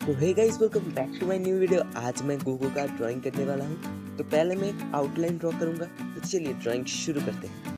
So hey guys, welcome back to my new video. आज मैं Goku का drawing करने वाला हूँ। तो पहले मैं एक आउटलाइन ड्रॉ करूँगा। तो चलिए ड्राइंग शुरू करते हैं।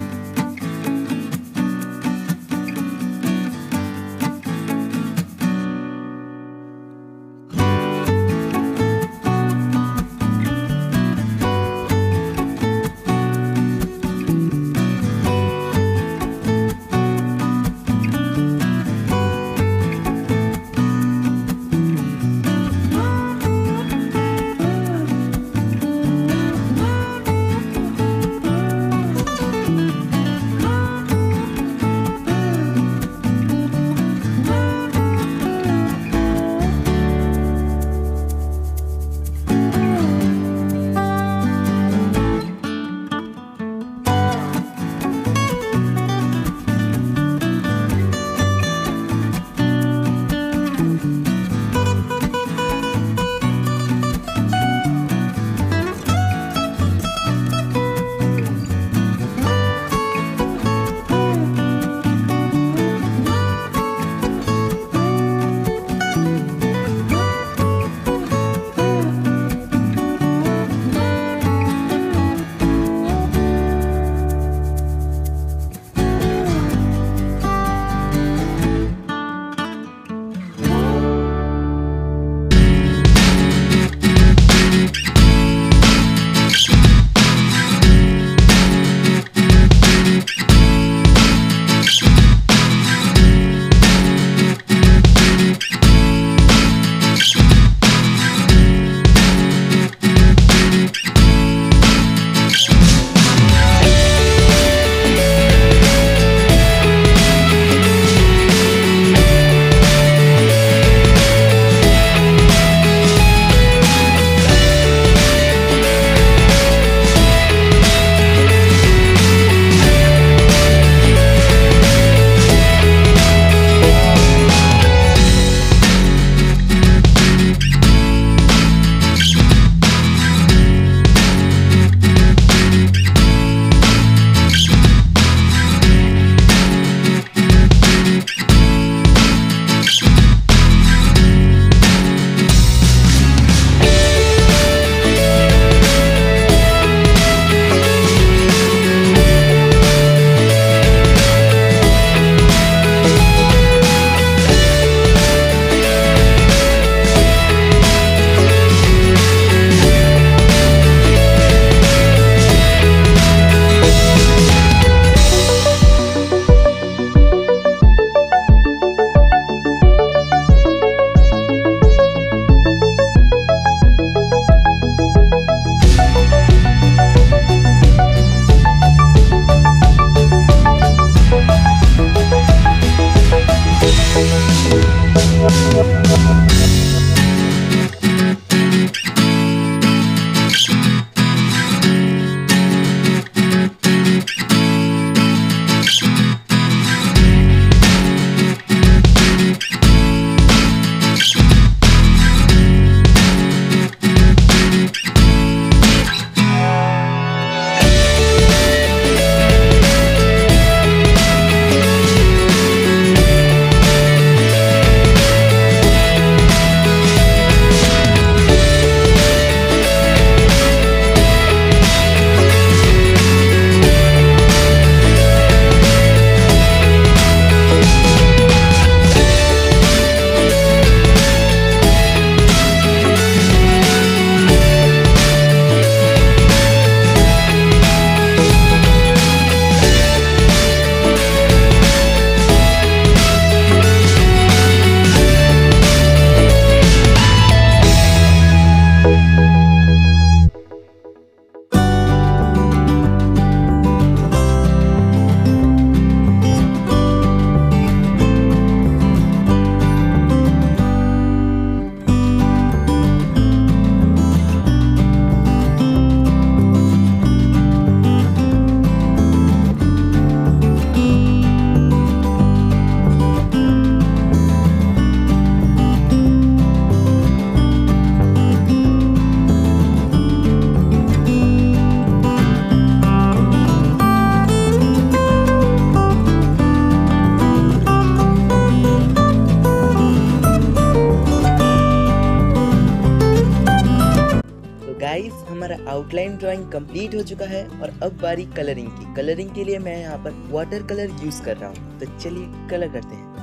हमारा आउटलाइन ड्राइंग कंप्लीट हो चुका है और अब बारी कलरिंग की। कलरिंग के लिए मैं यहाँ पर वाटर कलर यूज कर रहा हूँ, तो चलिए कलर करते हैं।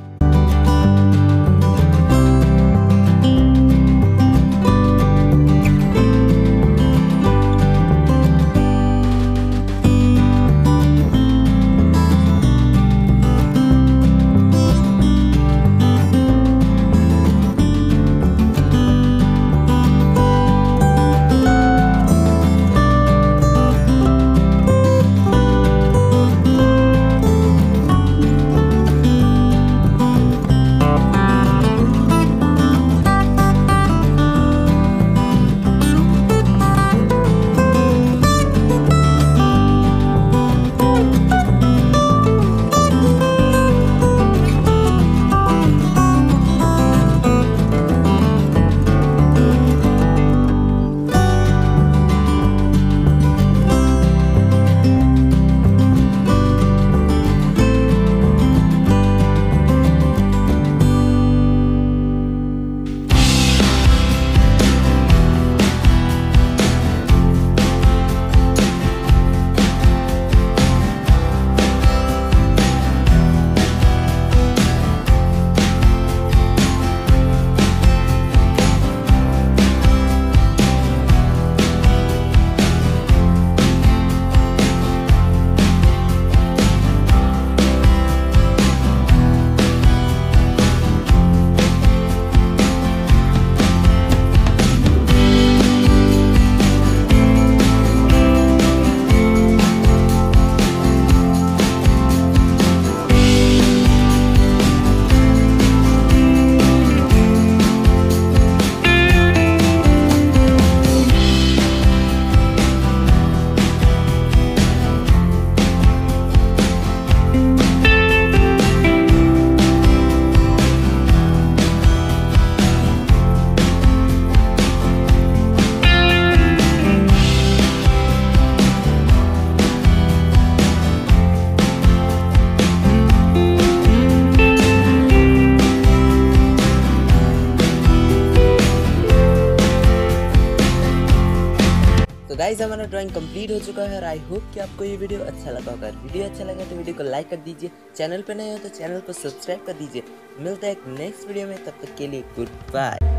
तो गाइस हमारा ड्राइंग कंप्लीट हो चुका है और आई होप कि आपको ये वीडियो अच्छा लगा होगा। वीडियो अच्छा लगा तो वीडियो को लाइक कर दीजिए, चैनल पे नए हो तो चैनल को सब्सक्राइब कर दीजिए। मिलता है एक नेक्स्ट वीडियो में, तब तक के लिए गुड बाय।